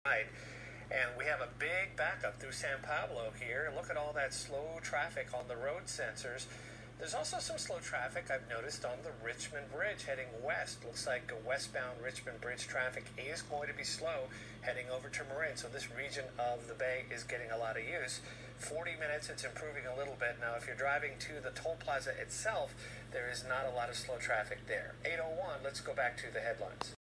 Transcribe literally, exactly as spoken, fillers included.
And we have a big backup through San Pablo here. Look at all that slow traffic on the road sensors. There's also some slow traffic I've noticed on the Richmond Bridge heading west. Looks like westbound Richmond Bridge traffic is going to be slow heading over to Marin. So this region of the bay is getting a lot of use. forty minutes, it's improving a little bit. Now, if you're driving to the toll plaza itself, there is not a lot of slow traffic there. eight oh one, let's go back to the headlines.